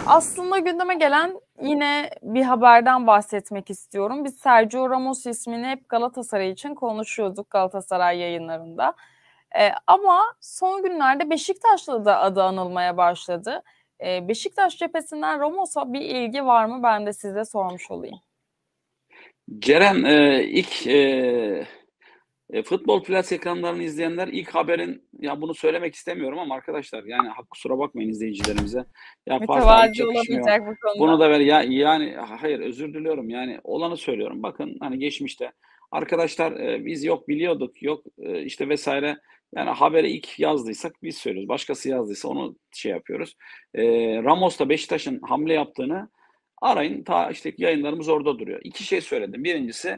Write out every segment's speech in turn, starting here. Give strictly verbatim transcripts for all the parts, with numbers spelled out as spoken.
Aslında gündeme gelen yine bir haberden bahsetmek istiyorum. Biz Sergio Ramos ismini hep Galatasaray için konuşuyorduk Galatasaray yayınlarında. Eee, ama son günlerde Beşiktaş'la da adı anılmaya başladı. Eee, Beşiktaş cephesinden Ramos'a bir ilgi var mı? Ben de size sormuş olayım. Ceren, eee, ilk, eee, eee, Futbol Plus ekranlarını izleyenler ilk haberin, ya bunu söylemek istemiyorum ama arkadaşlar yani ha kusura bakmayın izleyicilerimize. Ya Fatih abi hiç Mütevazi yakışmıyor. olamayacak bu Bunu konuda. da ver ya yani hayır özür diliyorum yani olanı söylüyorum. Bakın hani geçmişte arkadaşlar eee, biz yok biliyorduk, yok eee, işte vesaire yani haberi ilk yazdıysak biz söylüyoruz. Başkası yazdıysa onu şey yapıyoruz. Eee, Ramos'la Beşiktaş'ın hamle yaptığını arayın. Ta işte yayınlarımız orada duruyor. İki şey söyledim. Birincisi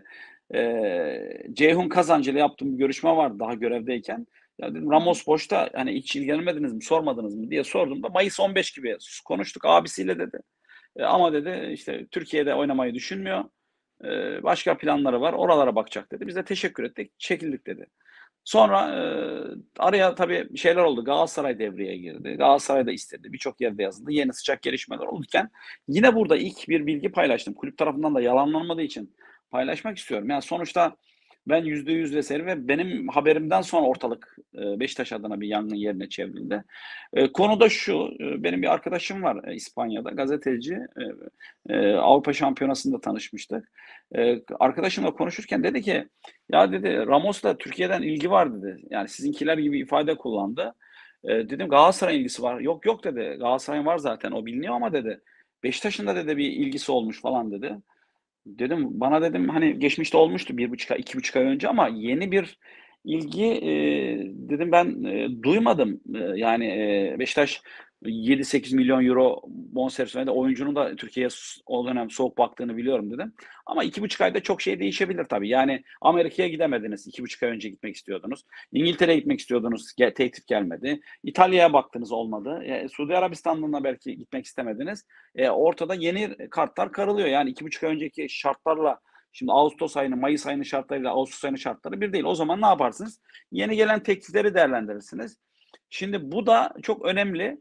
eee Ceyhun Kazancı ile yaptığım bir görüşme vardı daha görevdeyken. Ya dedim Hı hı. Ramos boşta hani hiç ilgilenmediniz mi, sormadınız mı diye sorduğumda Mayıs on beş gibi konuştuk abisiyle dedi. Eee, ama dedi işte Türkiye'de oynamayı düşünmüyor. Eee, başka planları var. Oralara bakacak dedi. Biz de teşekkür ettik. Çekildik dedi. Sonra eee, araya tabii şeyler oldu. Galatasaray devreye girdi. Galatasaray da istedi. Birçok yerde yazıldı. Yeni sıcak gelişmeler olurken yine burada ilk bir bilgi paylaştım. Kulüp tarafından da yalanlanmadığı için paylaşmak istiyorum. Yani sonuçta ben yüzde yüz vesaire ve benim haberimden sonra ortalık eee, Beşiktaş adına bir yangın yerine çevrildi. Eee, konu da şu, eee, benim bir arkadaşım var eee, İspanya'da gazeteci. Eee, eee, Avrupa Şampiyonası'nda tanışmıştık. Eee, arkadaşımla konuşurken dedi ki ya dedi Ramos'la Türkiye'den ilgi var dedi. Yani sizinkiler gibi ifade kullandı. Eee, dedim Galatasaray ilgisi var. Yok yok dedi. Galatasaray'ın var zaten o biliniyor ama dedi. Beşiktaş'ın da dedi bir ilgisi olmuş falan dedi. Dedim bana dedim hani geçmişte olmuştu bir buçuk ay, iki buçuk ay önce ama yeni bir ilgi eee, dedim ben eee, duymadım. Eee, yani eee, Beşiktaş yedi sekiz milyon euro bonservis verdi. Oyuncunun da Türkiye'ye s- o dönem soğuk baktığını biliyorum dedim. Ama iki buçuk ayda çok şey değişebilir tabii. Yani Amerika'ya gidemediniz. iki buçuk ay önce gitmek istiyordunuz. İngiltere'ye gitmek istiyordunuz. Ge- teklif gelmedi. İtalya'ya baktınız olmadı. E, Suudi Arabistan'dan belki gitmek istemediniz. E, ortada yeni kartlar karılıyor. Yani iki buçuk ay önceki şartlarla şimdi Ağustos ayının, Mayıs ayının şartlarıyla Ağustos ayının şartları bir değil. O zaman ne yaparsınız? Yeni gelen teklifleri değerlendirirsiniz. Şimdi bu da çok önemli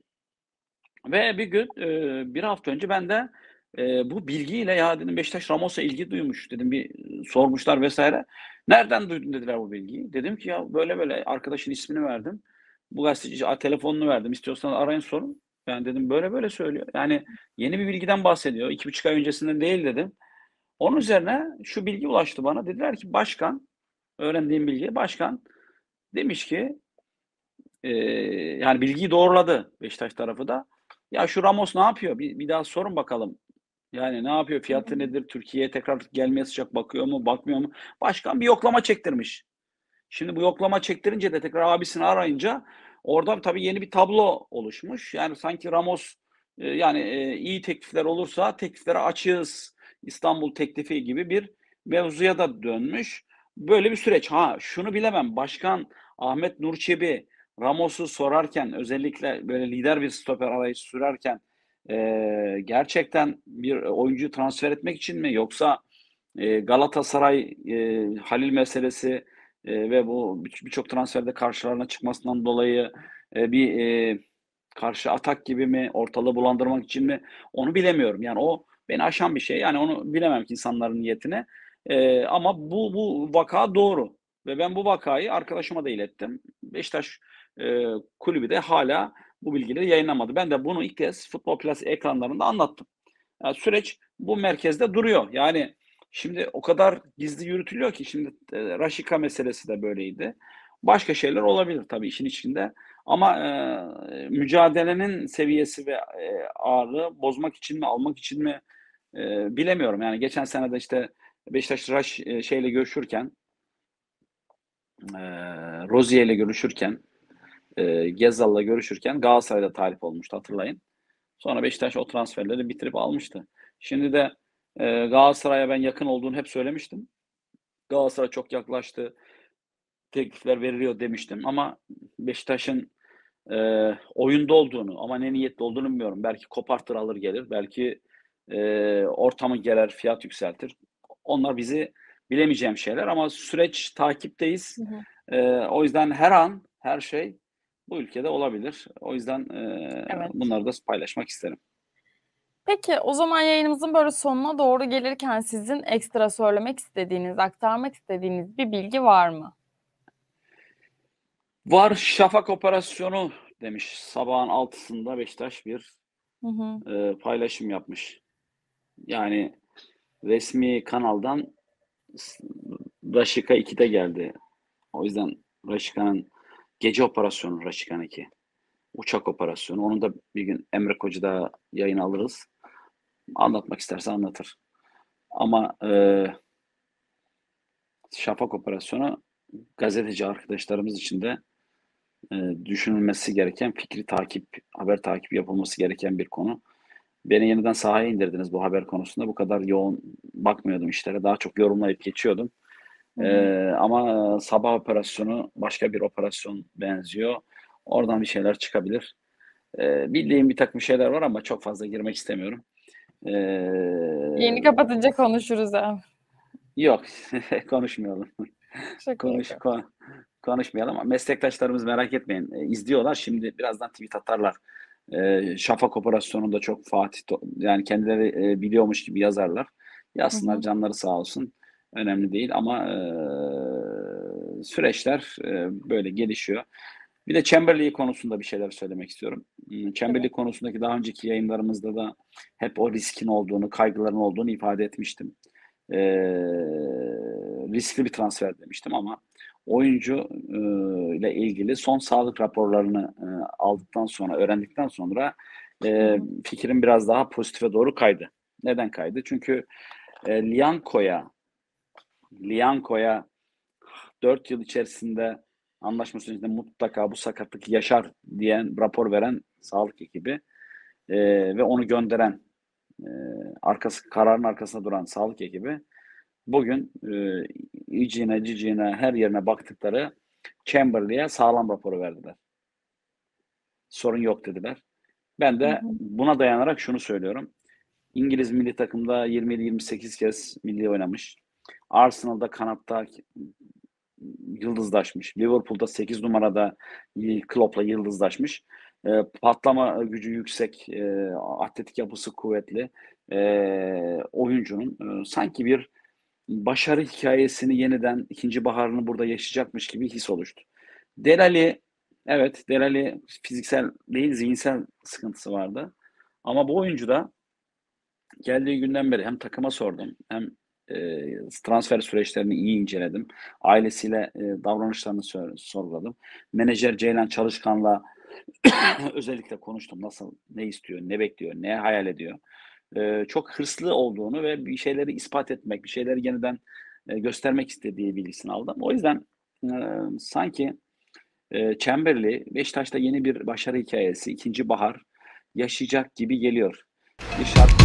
ve bir gün, eee, bir hafta önce ben de, eee, bu bilgiyle ya dedim Beşiktaş Ramos'a ilgi duymuş dedim bir sormuşlar vesaire. "Nereden duydun?" dediler bu bilgiyi. Dedim ki ya böyle böyle arkadaşın ismini verdim. Bu gazeteci a telefonunu verdim. İstiyorsanız arayın sorun. Yani dedim böyle böyle söylüyor. Yani yeni bir bilgiden bahsediyor. iki buçuk ay öncesinden değil dedim. Onun üzerine şu bilgi ulaştı bana. Dediler ki başkan, öğrendiğim bilgi, başkan demiş ki, eee, yani bilgiyi doğruladı Beşiktaş tarafı da. Ya şu Ramos ne yapıyor? Bir, bir daha sorun bakalım. Yani ne yapıyor? Hı Fiyatı hı. nedir? Türkiye'ye tekrar gelmeye sıcak bakıyor mu? Bakmıyor mu? Başkan bir yoklama çektirmiş. Şimdi bu yoklama çektirince de tekrar abisini arayınca orada tabii yeni bir tablo oluşmuş. Yani sanki Ramos e, yani e, iyi teklifler olursa tekliflere açığız. İstanbul teklifi gibi bir mevzuya da dönmüş. Böyle bir süreç. Ha şunu bilemem. Başkan Ahmet Nur Çebi Ramos'u sorarken özellikle böyle lider bir stoper arayışı sürerken e, gerçekten bir oyuncu transfer etmek için mi yoksa e, Galatasaray e, Halil meselesi Eee, ve bu bir birçok transferde karşılarına çıkmasından dolayı, eee, bir, eee, karşı atak gibi mi, ortalığı bulandırmak için mi, onu bilemiyorum. Yani o beni aşan bir şey. Yani onu bilemem ki insanların niyetini. Eee, ama bu bu vaka doğru ve ben bu vakayı arkadaşıma da ilettim. Beşiktaş, eee, kulübü de hâlâ bu bilgileri yayınlamadı. Ben de bunu ilk kez Futbol Plus ekranlarında anlattım. Ya, süreç bu merkezde duruyor. Yani, şimdi o kadar gizli yürütülüyor ki şimdi, eee, Rashica meselesi de böyleydi. Başka şeyler olabilir tabii işin içinde ama, eee, mücadelenin seviyesi ve, eee, ağırlığı bozmak için mi, almak için mi, eee, bilemiyorum. Yani geçen sene de, işte, Beşiktaş Raş eee, şeyle görüşürken, eee, Rozier ile görüşürken, eee, Gezzal'la görüşürken Galatasaray'da talip olmuştu hatırlayın. Sonra Beşiktaş o transferleri bitirip almıştı. Şimdi de eee, Galatasaray'a ben yakın olduğunu hep söylemiştim. Galatasaray çok yaklaştı, teklifler veriliyor demiştim ama Beşiktaş'ın eee, oyunda olduğunu ama ne niyetli olduğunu bilmiyorum. Belki kopartır alır gelir, belki eee, ortamı gerer, fiyat yükseltir. Onlar bizi bilemeyeceğim şeyler ama süreç takipteyiz. Hı hı. Eee, o yüzden her an, her şey bu ülkede olabilir. O yüzden eee, Evet. bunları da paylaşmak isterim. Peki, o zaman yayınımızın böyle sonuna doğru gelirken sizin ekstra söylemek istediğiniz, aktarmak istediğiniz bir bilgi var mı? Var, şafak operasyonu demiş. Sabahın altısında Beşiktaş bir, Hı hı. eee, paylaşım yapmış. Yani resmi kanaldan s Rasika ikide geldi. O yüzden Raşika'nın gece operasyonu Raşikan iki. Uçak operasyonu. Onu da bir gün Emre Koca'da yayına alırız. Anlatmak isterse anlatır. Ama eee şafak operasyonu gazeteci arkadaşlarımız için de eee, düşünülmesi gereken, fikri takip, haber takibi yapılması gereken bir konu. Beni yeniden sahaya indirdiniz bu haber konusunda. Bu kadar yoğun bakmıyordum işlere. Daha çok yorumlayıp geçiyordum. Hı hı. Eee, ama sabah operasyonu başka bir operasyon benziyor. Oradan bir şeyler çıkabilir. Eee, bildiğim bir takım şeyler var ama çok fazla girmek istemiyorum. Yayını Eee kapatınca konuşuruz abi. Yok, konuşmayalım. Şaka Konuş yapıyorum. ko konuşmayalım ama meslektaşlarımız merak etmeyin, eee, izliyorlar. Şimdi birazdan tweet atarlar. Eee, şafak operasyonunda çok Fatih to yani kendileri, eee, biliyormuş gibi yazarlar. Hı Yazsınlar, hı. canları sağ olsun. Önemli değil ama, eee, süreçler, eee, böyle gelişiyor. Bir de Chamberlain konusunda bir şeyler söylemek istiyorum. Imm, Tabii. Chamberlain konusundaki daha önceki yayınlarımızda da hep o riskin olduğunu, kaygıların olduğunu ifade etmiştim. Eee, riskli bir transfer demiştim ama oyuncu, ııı, ile ilgili son sağlık raporlarını, eee, aldıktan sonra, öğrendikten sonra, Hı eee, hı. fikrim biraz daha pozitife doğru kaydı. Neden kaydı? Çünkü, eee, Lianco'ya Lianco'ya dört yıl içerisinde anlaşma sürecinde mutlaka bu sakatlık yaşar diyen, rapor veren sağlık ekibi, eee, ve onu gönderen, eee, arkası kararın arkasında duran sağlık ekibi bugün, eee, iciğine, ciciğine, her yerine baktıkları Chamberlain'e sağlam raporu verdiler. Sorun yok dediler. Ben Hı de hı. buna dayanarak şunu söylüyorum. İngiliz milli takımda yirmi yedi yirmi sekiz kez milli oynamış. Arsenal'da kanatta yıldızlaşmış. Liverpool'da sekiz numarada y Klopp'la yıldızlaşmış. Eee, patlama gücü yüksek, eee, atletik yapısı kuvvetli, eee, oyuncunun, ııı, sanki bir başarı hikâyesini yeniden ikinci baharını burada yaşayacakmış gibi his oluştu. Delali, evet, Delali fiziksel değil, zihinsel sıkıntısı vardı ama bu oyuncu da geldiği günden beri hem takıma sordum hem, eee, transfer süreçlerini iyi inceledim. Ailesiyle, eee, davranışlarını sor sorguladım. Menajer Ceylan Çalışkan'la özellikle konuştum. Nasıl, ne istiyor, ne bekliyor, ne hayal ediyor? Eee, çok hırslı olduğunu ve bir şeyleri ispat etmek, bir şeyleri yeniden, eee, göstermek istediği bilgisini aldım. O yüzden, eee, sanki, eee, Chamberlain Beşiktaş'ta yeni bir başarı hikâyesi, ikinci bahar yaşayacak gibi geliyor. Bir şart